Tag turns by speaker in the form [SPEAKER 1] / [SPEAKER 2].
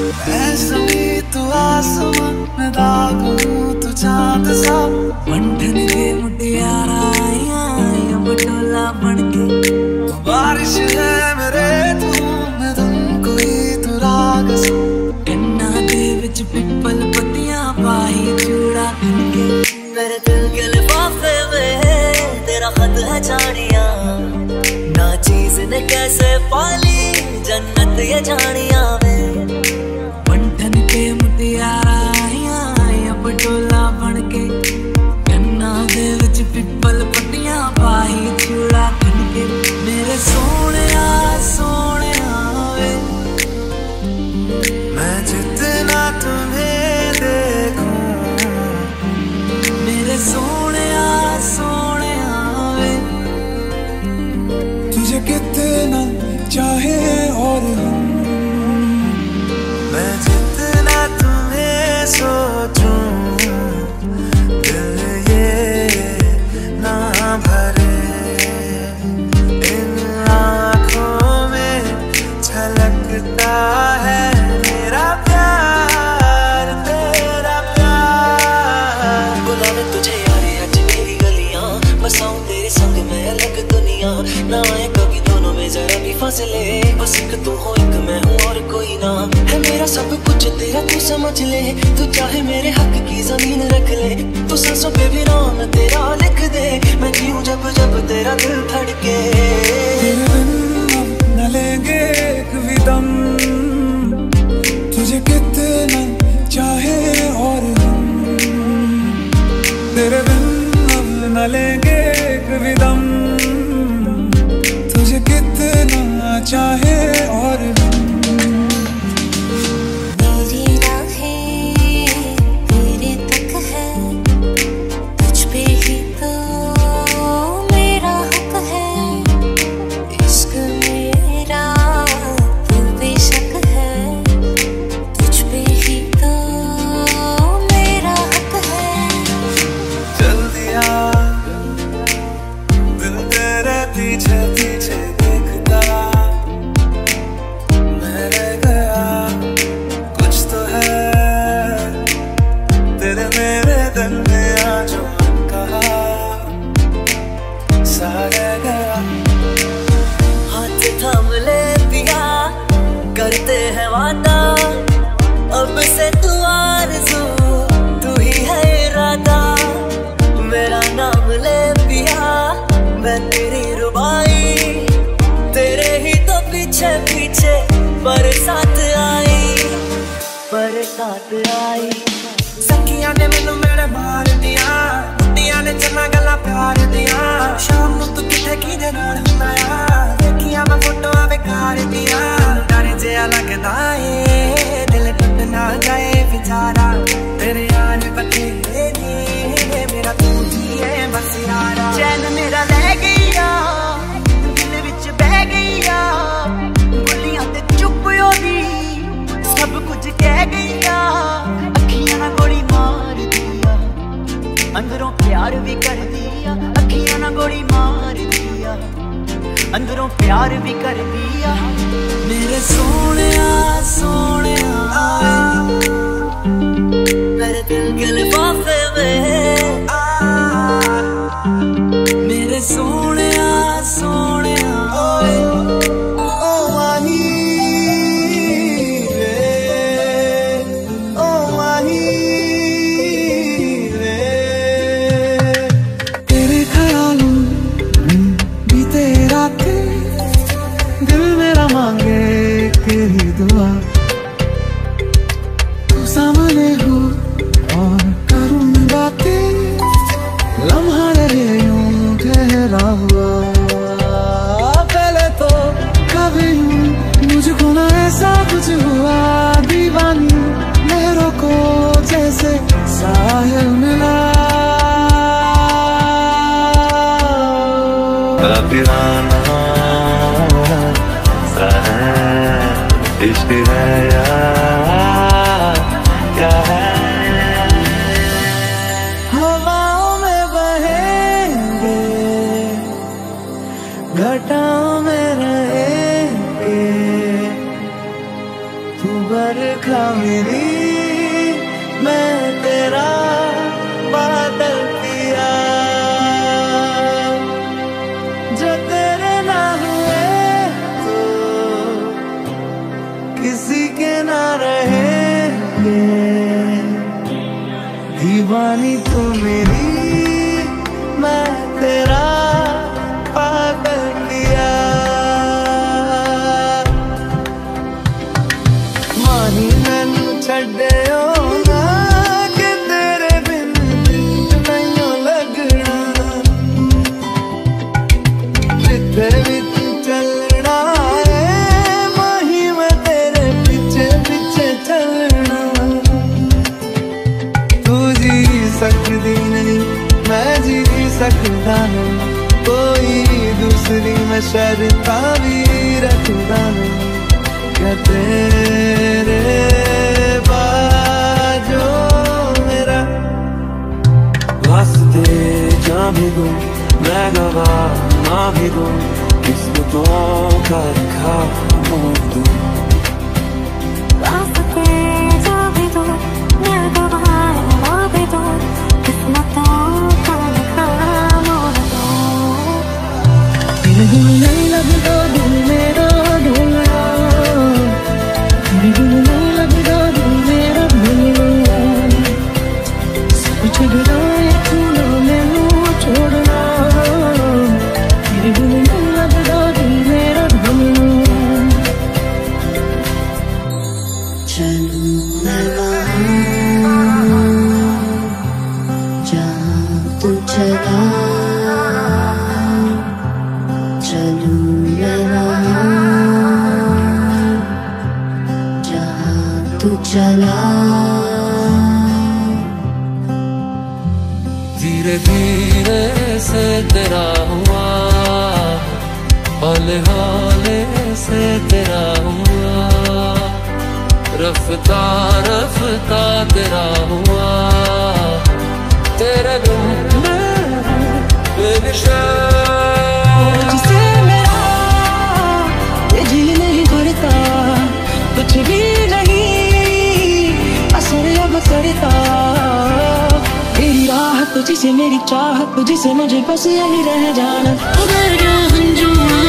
[SPEAKER 1] ऐसा भी तू आसमां में दाग हूँ तू चांद सा। मंठन के मुटियारा आया बटोला बनके। बारिश है मेरे मैं तुमको ही तू राग सा। कन्ना दे विच पिपल पत्तियां पाई चूड़ा करके।
[SPEAKER 2] मेरे दिल के लिफाफे में तेरा खत है जानिया, ना चीज ने कैसे पाली जन्नत ये जानिया में।
[SPEAKER 1] मंठन के मुटियारा आया बटोला बनके। कन्ना दे विच पिपल पत्तियां पाई चूड़ा करके। मेरे सोनिया सोनिया वे मैं जितना तुम्हें देखूं। मेरे सोनिया सोनिया वे तुझे कितना चाहे और हम। मैं जितना तुम्हें सोचूं दिल ये ना भरे। इन आँखों में झलकता है मेरा प्यार तेरा प्यार।
[SPEAKER 2] बुलावे तुझे यारे आज मेरी गलियां, बसाऊं तेरे संग में अलग दुनिया। ना आए कभी दोनों में जरा भी फासले, बस एक तू हो एक मैं हूँ और कोई ना है। मेरा सब कुछ तेरा तू समझ ले, तू चाहे मेरे हक की जमीन रख ले। तू सांसों पे भी नाम तेरा लिख दे, मैं जीऊं जब जब तेरा दिल धड़के।
[SPEAKER 1] तेरे बिन अब न लेंगे एक भी दम, तुझे कितना चाहे और हम। तेरे बिन अब न लेंगे एक भी दम, तुझे कितना चाहे और हम।
[SPEAKER 3] मेरी राहें तेरे तक है, तुझ पे ही तो मेरा हक है। इश्क मेरा तू बेशक है, तुझ पे ही तो मेरा हक है।
[SPEAKER 1] चल दिया दिल तेरे पीछे पीछे देखता। मैं रह गया कुछ तो है तेरे मेरे दिल में आज कहा सा रह गया।
[SPEAKER 2] हाथ थाम ले पिया करते हैं वादा, अब से तू आरज़ू तू ही है इरादा। मेरा नाम ले पिया मैं तेरी रुबाई, तेरे ही तो पीछे पीछे बरसात आई बरसात आई।
[SPEAKER 1] सखियां ने मैनू मेरे मार दिया, कुड़ियां ने चन्ना गल्लां प्यार दिया। शाम नूं तू किथे किहदे नाल हुंदा आ, देखिया मैं फोटोआं बेकार दिया। डर जिहा लगदा ए दिल टुट ना जाए बेचारा। तेरे यार बथेरे ने मेरा तू ही है बस यारा। चैन मेरा लै गईया दिल विच बह गईया, बोलियां ते चुप होदी सब कुछ कह गईया। अखियां ना गोली मार दिया, अंदरों प्यार भी कर दिया। अखियां ना गोली मार दिया, अंदरों प्यार भी कर दिया। मेरे सोनिया सोनिया
[SPEAKER 2] मेरे दिल के लिफाफे में
[SPEAKER 1] मेरे सोनिया सोनिया ओ माही रे ओ माही रे। तेरे ख्यालों में बीते रातें, दिल मेरा मांगे तेरी दुआ। तू सामने हो और करूं बातें, लम्हा रहे यूं ठहरा हुआ। पहले तो कभी मुझको ना ऐसा कुछ हुआ, दीवानी लहरों को जैसे साहिल मिला।
[SPEAKER 4] दीवाना सा है इश्क है या क्या है।
[SPEAKER 1] हवाओं में बहेंगे, घटाओं में रहेंगे, तू बरखा मेरी मैं तेरा बादल पिया, जो तेरे ना हुए तो किसी के ना रहेंगे। दीवानी तू मेरी मैं तेरा पागल पिया, माही मैनू छड्डियो ना कि तेरे बिन नहीं लगना, जिथे भी तू चलना है माही मैं तेरे पीछे पीछे चलना। तू जी सकती नहीं मैं जी सकता नहीं, कोई दूसरी मैं शर्ता भी रखता नहीं। क्या तेरे बाजो मेरा वास्ते जा भी दूं मैं गवाह ना भी दूं, किस्मतों का लिखा मोड़ दूं।
[SPEAKER 3] वास्ते जा भी दूं मैं गवाह ना भी दूं, किस्मतों का लिखा मोड़ दूं। नहीं लगता दिल मेरा ढूंढना, नहीं लगता दिल मेरा ढूंढना, कुछ गिराए तू ना मैनू छोड़ना, मेरे दिल नहीं लगता दिल मेरा ढूंढना। चलूं मैं वहाँ जहाँ तू चला, चलूं मैं वहाँ जहाँ तू चला।
[SPEAKER 2] धीरे धीरे से तेरा हुआ, हौले हौले से तेरा हुआ, रफ्ता रफ्ता तेरा हुआ, तेरे बिन मैं बेनिशान।
[SPEAKER 5] जिसे मेरा ये जी नहीं भरता, कुछ भी नहीं असर अब करता। तेरी राह तुझसे मेरी चाहत तुझसे मुझे बस यही रह जाना। उधर हंजुआ